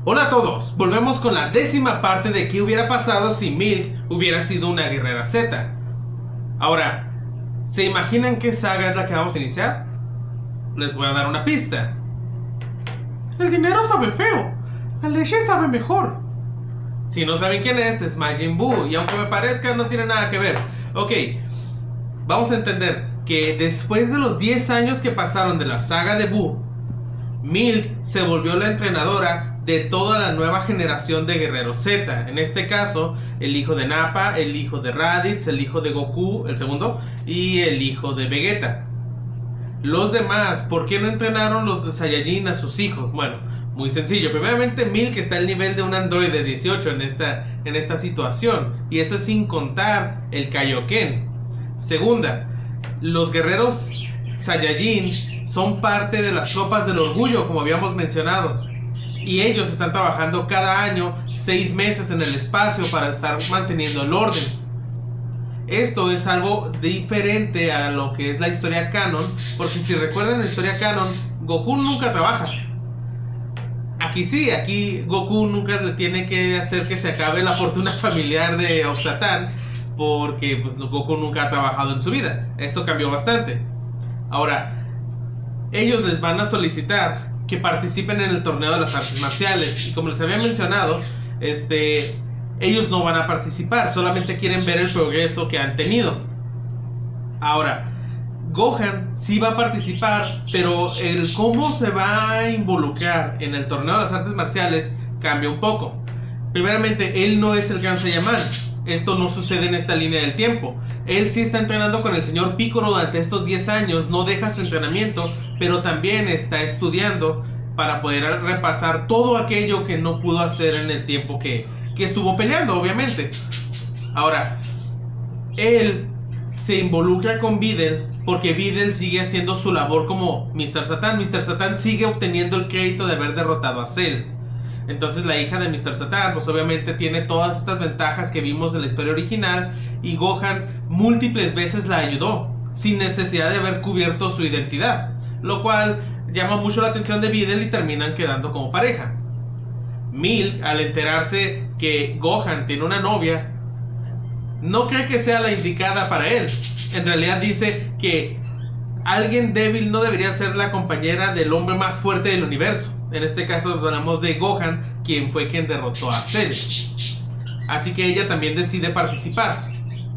Hola a todos, volvemos con la 10ª parte de qué hubiera pasado si Milk hubiera sido una guerrera Z. Ahora, ¿se imaginan qué saga es la que vamos a iniciar? Les voy a dar una pista. El dinero sabe feo, la leche sabe mejor. Si no saben quién es Majin Buu, y aunque me parezca no tiene nada que ver. Ok, vamos a entender que después de los 10 años que pasaron de la saga de Buu, Milk se volvió la entrenadora de toda la nueva generación de guerreros Z. En este caso, el hijo de Nappa, el hijo de Raditz, el hijo de Goku, el segundo, y el hijo de Vegeta. Los demás, ¿por qué no entrenaron los de Saiyajin a sus hijos? Bueno, muy sencillo. Primeramente, Milk está al nivel de un androide 18 en esta situación, y eso es sin contar el Kaioken. Segunda, los guerreros Saiyajin son parte de las tropas del orgullo, como habíamos mencionado, y ellos están trabajando cada año 6 meses en el espacio para estar manteniendo el orden. Esto es algo diferente a lo que es la historia canon, porque si recuerdan la historia canon, Goku nunca trabaja. Aquí sí, aquí Goku nunca le tiene que hacer que se acabe la fortuna familiar de Oxatán, porque pues, Goku nunca ha trabajado en su vida. Esto cambió bastante. Ahora, ellos les van a solicitar que participen en el torneo de las artes marciales, y como les había mencionado, ellos no van a participar, solamente quieren ver el progreso que han tenido. Ahora, Gohan sí va a participar, pero el cómo se va a involucrar en el torneo de las artes marciales cambia un poco. Primeramente, él no es el Gran Saiyaman. Esto no sucede en esta línea del tiempo. Él sí está entrenando con el señor Piccolo durante estos 10 años, no deja su entrenamiento, pero también está estudiando para poder repasar todo aquello que no pudo hacer en el tiempo que estuvo peleando, obviamente. Ahora, él se involucra con Videl porque Videl sigue haciendo su labor como Mr. Satan. Mr. Satan sigue obteniendo el crédito de haber derrotado a Cell. Entonces la hija de Mr. Satan pues obviamente tiene todas estas ventajas que vimos en la historia original, y Gohan múltiples veces la ayudó sin necesidad de haber cubierto su identidad, lo cual llama mucho la atención de Videl y terminan quedando como pareja. Milk, al enterarse que Gohan tiene una novia, no cree que sea la indicada para él. En realidad dice que alguien débil no debería ser la compañera del hombre más fuerte del universo. En este caso hablamos de Gohan, quien fue quien derrotó a Cell. Así que ella también decide participar.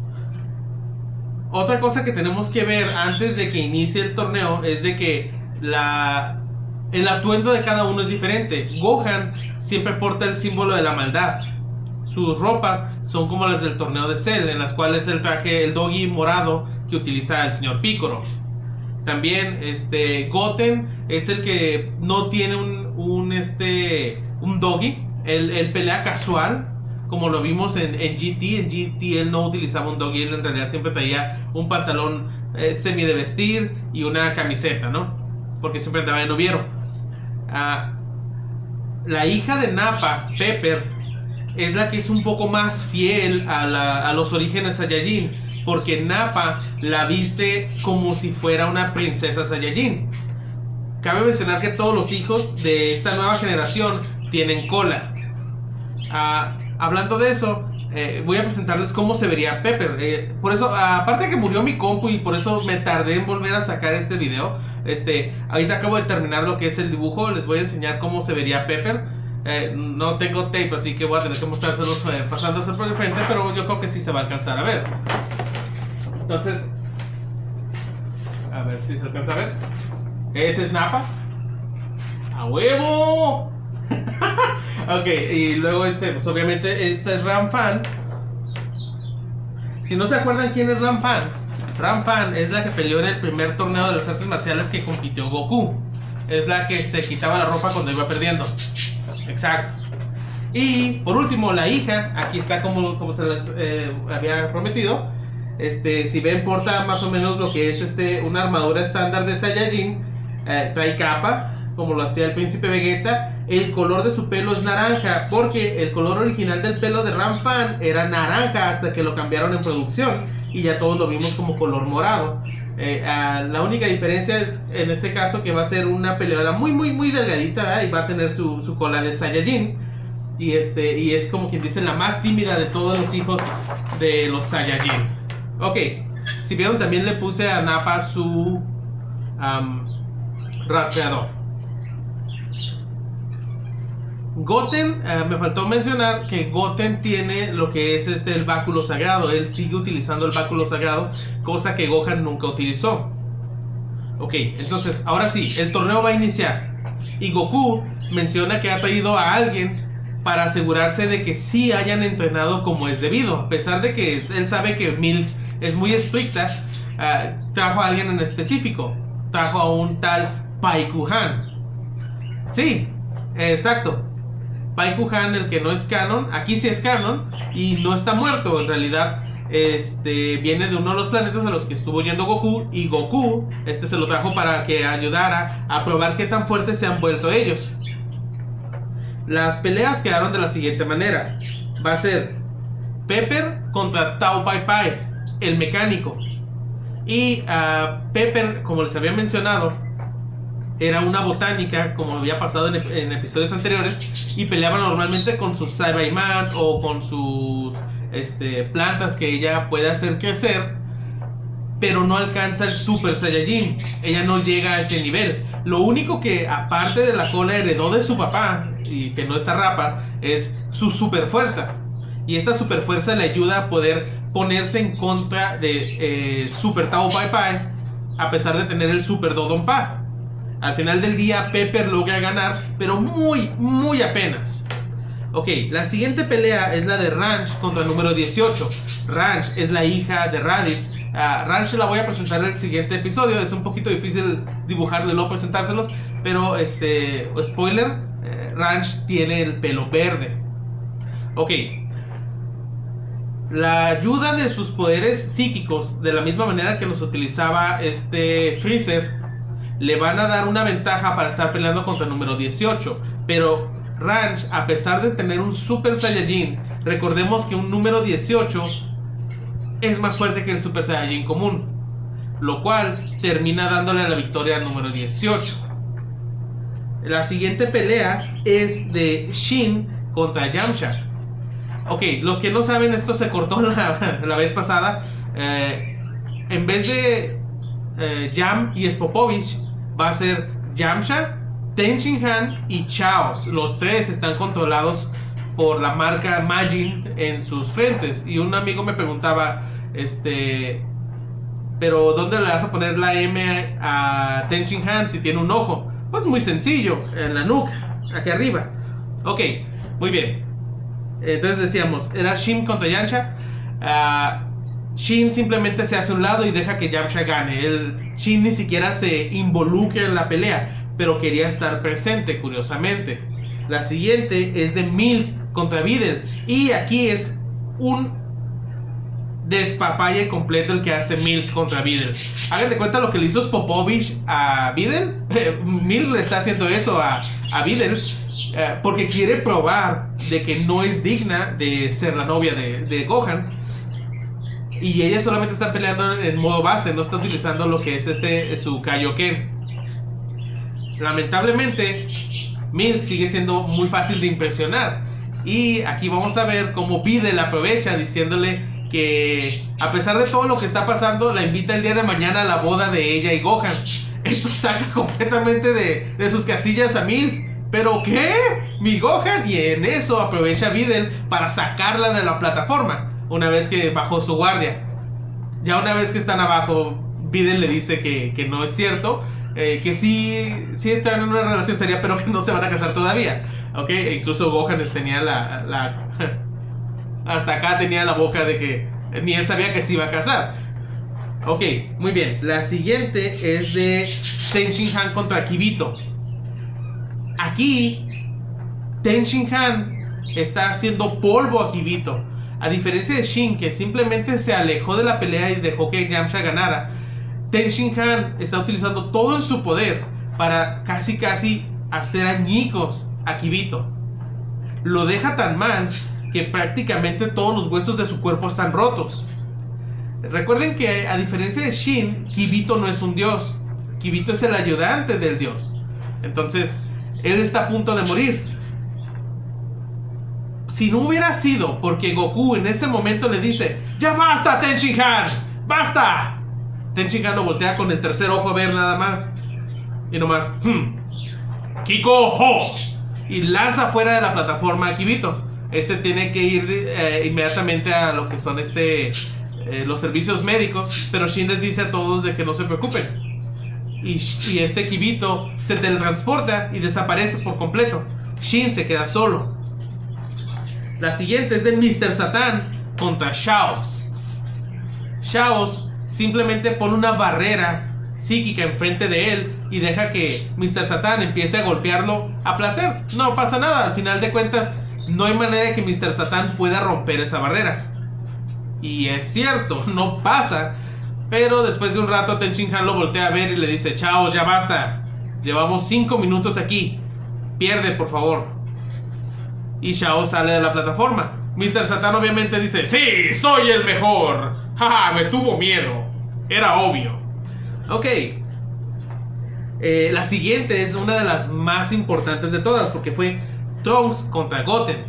Otra cosa que tenemos que ver antes de que inicie el torneo es de que el atuendo de cada uno es diferente. Gohan siempre porta el símbolo de la maldad. Sus ropas son como las del torneo de Cell, en las cuales él traje el dogi morado que utiliza el señor Piccolo. También Goten es el que no tiene un dogi. Él pelea casual, como lo vimos en GT. En GT él no utilizaba un dogi, él en realidad siempre traía un pantalón semi de vestir y una camiseta, ¿no? Porque siempre andaba de noviero. La hija de Nappa, Pepper, es la que es un poco más fiel a los orígenes Saiyajin, porque Nappa la viste como si fuera una princesa Saiyajin. Cabe mencionar que todos los hijos de esta nueva generación tienen cola. Hablando de eso, voy a presentarles cómo se vería Pepper. Por eso, aparte de que murió mi compu y por eso me tardé en volver a sacar este video, ahorita acabo de terminar lo que es el dibujo. Les voy a enseñar cómo se vería Pepper. No tengo tape, así que voy a tener que mostrárselos pasándose por el frente, pero yo creo que sí se va a alcanzar a ver. Entonces, a ver si se alcanza a ver. Ese es Nappa. ¡A huevo! Ok, y luego pues obviamente esta es Ram Fan. Si no se acuerdan quién es Ram Fan es la que peleó en el primer torneo de las artes marciales que compitió Goku. Es la que se quitaba la ropa cuando iba perdiendo. Exacto. Y por último, la hija, aquí está como se les había prometido. Si ven, porta más o menos lo que es una armadura estándar de Saiyajin. Trae capa, como lo hacía el príncipe Vegeta. El color de su pelo es naranja, porque el color original del pelo de Ram Fan era naranja hasta que lo cambiaron en producción y ya todos lo vimos como color morado. La única diferencia es en este caso que va a ser una peleadora muy delgadita, ¿verdad? Y va a tener su cola de Saiyajin. Y es como quien dice la más tímida de todos los hijos de los Saiyajin. Ok, si vieron también le puse a Nappa su rastreador. Goten, me faltó mencionar que Goten tiene lo que es el báculo sagrado. Él sigue utilizando el báculo sagrado, cosa que Gohan nunca utilizó. Ok, entonces, ahora sí, el torneo va a iniciar. Y Goku menciona que ha pedido a alguien para asegurarse de que sí hayan entrenado como es debido. A pesar de que él sabe que Milk es muy estricta, trajo a alguien en específico. Trajo a un tal Paikuhan. Sí, exacto. Paikuhan, el que no es canon, aquí sí es canon y no está muerto. En realidad, viene de uno de los planetas a los que estuvo yendo Goku. Y Goku, se lo trajo para que ayudara a probar qué tan fuertes se han vuelto ellos. Las peleas quedaron de la siguiente manera. Va a ser Pepper contra Tao Pai Pai, el mecánico. Y Pepper, como les había mencionado, era una botánica, como había pasado en episodios anteriores, y peleaba normalmente con sus Saibaiman o con sus plantas que ella puede hacer crecer, pero no alcanza el Super Saiyajin. Ella no llega a ese nivel. Lo único que, aparte de la cola, heredó de su papá, y que no está Rappa, es su super fuerza. Y esta super fuerza le ayuda a poder ponerse en contra de Super Tao Pai Pai, a pesar de tener el Super Dodonpa. Al final del día, Pepper logra ganar, pero muy apenas. Ok, la siguiente pelea es la de Ranch contra el número 18. Ranch es la hija de Raditz. Ranch la voy a presentar en el siguiente episodio. Es un poquito difícil dibujarlo y luego presentárselos, pero spoiler, Ranch tiene el pelo verde. Ok, la ayuda de sus poderes psíquicos, de la misma manera que los utilizaba Freezer, le van a dar una ventaja para estar peleando contra el número 18. Pero Ranch, a pesar de tener un Super Saiyajin, recordemos que un número 18 es más fuerte que el Super Saiyajin común, lo cual termina dándole la victoria al número 18. La siguiente pelea es de Shin contra Yamcha. Ok, los que no saben, esto se cortó la vez pasada. En vez de Yam y Spopovich, va a ser Yamcha, Ten Shin Han y Chaos. Los tres están controlados por la marca Majin en sus frentes. Y un amigo me preguntaba, pero ¿dónde le vas a poner la M a Ten Shin Han si tiene un ojo? Pues muy sencillo, en la nuca, aquí arriba. Ok, muy bien. Entonces decíamos, era Shin contra Yamcha. Shin simplemente se hace a un lado y deja que Yamcha gane. Shin ni siquiera se involucra en la pelea, pero quería estar presente, curiosamente. La siguiente es de Milk contra Videl. Y aquí es un despapalle completo el que hace Milk contra Videl. Hagan de cuenta lo que le hizo Spopovich a Videl. Milk le está haciendo eso a Videl, porque quiere probar de que no es digna de ser la novia de Gohan. Y ella solamente está peleando en modo base, no está utilizando lo que es su Kaioken. Lamentablemente, Milk sigue siendo muy fácil de impresionar. Y aquí vamos a ver cómo Videl aprovecha diciéndole que, a pesar de todo lo que está pasando, la invita el día de mañana a la boda de ella y Gohan. Esto saca completamente de sus casillas a Milk. ¿Pero qué? ¿Mi Gohan? Y en eso aprovecha Videl para sacarla de la plataforma, una vez que bajó su guardia. Ya una vez que están abajo, Videl le dice que no es cierto, que sí están en una relación seria, pero que no se van a casar todavía. Ok, incluso Gohan tenía hasta acá tenía la boca de que ni él sabía que se iba a casar. Ok, muy bien. La siguiente es de Ten Shin Han contra Kibito. Aquí Ten Shin Han está haciendo polvo a Kibito. A diferencia de Shin, que simplemente se alejó de la pelea y dejó que Yamcha ganara, Ten Shin Han está utilizando todo en su poder para casi hacer añicos a Kibito. Lo deja tan mal que prácticamente todos los huesos de su cuerpo están rotos. Recuerden que a diferencia de Shin, Kibito no es un dios. Kibito es el ayudante del dios. Entonces, él está a punto de morir. Si no hubiera sido porque Goku en ese momento le dice: ¡ya basta, Ten Shin Han! ¡Basta! Ten Shin Han lo voltea con el tercer ojo a ver nada más. Y nomás, Kiko Ho. Y lanza fuera de la plataforma a Kibito. Tiene que ir inmediatamente a lo que son los servicios médicos. Pero Shin les dice a todos de que no se preocupen. Y Kibito se teletransporta y desaparece por completo. Shin se queda solo. La siguiente es de Mr. Satan contra Chaos. Chaos simplemente pone una barrera psíquica enfrente de él y deja que Mr. Satan empiece a golpearlo a placer. No pasa nada, al final de cuentas no hay manera de que Mr. Satan pueda romper esa barrera. Y es cierto, no pasa. Pero después de un rato Ten Shin Han lo voltea a ver y le dice: Chaos, ya basta. Llevamos 5 minutos aquí. Pierde, por favor. Y Shao sale de la plataforma. Mr. Satan obviamente dice: ¡sí, soy el mejor! ¡Ja, me tuvo miedo! Era obvio. Ok. La siguiente es una de las más importantes de todas, porque fue Trunks contra Goten.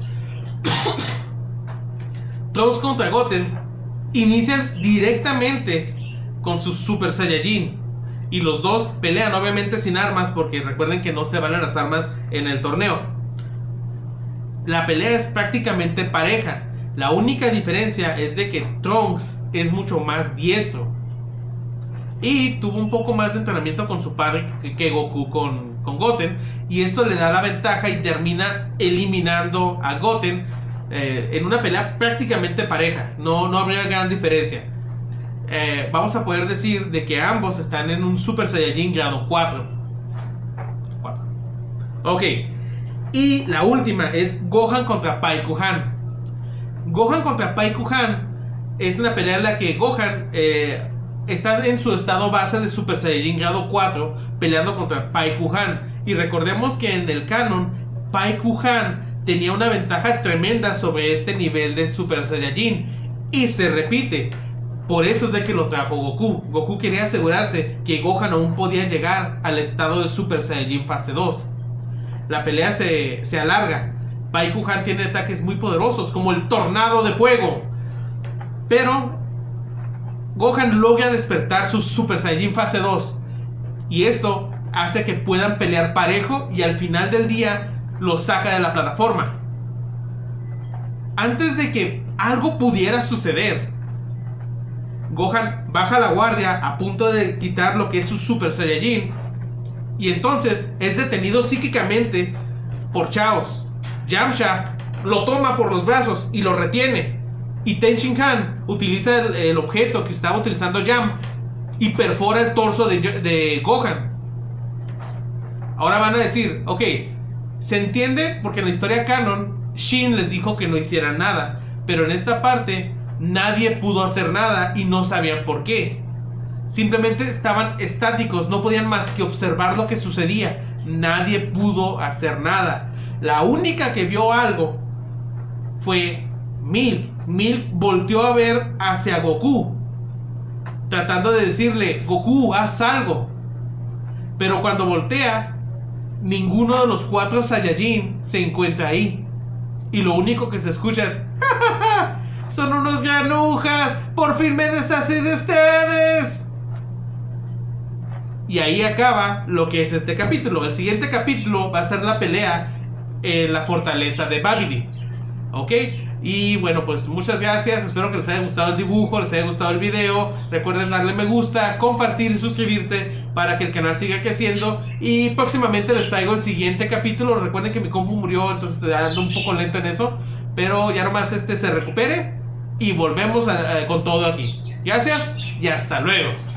Trunks contra Goten inician directamente con sus Super Saiyajin. Y los dos pelean obviamente sin armas, porque recuerden que no se valen las armas en el torneo. La pelea es prácticamente pareja. La única diferencia es de que Trunks es mucho más diestro y tuvo un poco más de entrenamiento con su padre que Goku con Goten. Y esto le da la ventaja y termina eliminando a Goten en una pelea prácticamente pareja. No habría gran diferencia. Vamos a poder decir de que ambos están en un Super Saiyajin grado 4. Ok. Y la última es Gohan contra Paikuhan. Gohan contra Paikuhan es una pelea en la que Gohan está en su estado base de Super Saiyajin grado 4 peleando contra Paikuhan. Y recordemos que en el canon Paikuhan tenía una ventaja tremenda sobre este nivel de Super Saiyajin. Y se repite. Por eso es de que lo trajo Goku. Goku quería asegurarse que Gohan aún podía llegar al estado de Super Saiyajin fase 2. La pelea se alarga. Paikuhan tiene ataques muy poderosos, como el tornado de fuego. Pero Gohan logra despertar su Super Saiyajin fase 2. Y esto hace que puedan pelear parejo y al final del día lo saca de la plataforma. Antes de que algo pudiera suceder, Gohan baja la guardia a punto de quitar lo que es su Super Saiyajin. Y entonces es detenido psíquicamente por Chaos. Yamcha lo toma por los brazos y lo retiene. Y Ten Shin Han utiliza el objeto que estaba utilizando Yam y perfora el torso de Gohan. Ahora van a decir: ok, se entiende porque en la historia canon Shin les dijo que no hicieran nada. Pero en esta parte nadie pudo hacer nada y no sabían por qué. Simplemente estaban estáticos, no podían más que observar lo que sucedía. Nadie pudo hacer nada. La única que vio algo fue Milk. Milk volteó a ver hacia Goku, tratando de decirle: Goku, haz algo. Pero cuando voltea, ninguno de los 4 Saiyajin se encuentra ahí. Y lo único que se escucha es: ¡ja, ja, ja! ¡Son unos granujas! ¡Por fin me deshací de ustedes! Y ahí acaba lo que es este capítulo. El siguiente capítulo va a ser la pelea en la fortaleza de Babidi. ¿Ok? Y bueno, pues muchas gracias. Espero que les haya gustado el dibujo, les haya gustado el video. Recuerden darle me gusta, compartir y suscribirse para que el canal siga creciendo. Y próximamente les traigo el siguiente capítulo. Recuerden que mi compu murió, entonces ando un poco lento en eso. Pero ya nomás se recupere y volvemos con todo aquí. Gracias y hasta luego.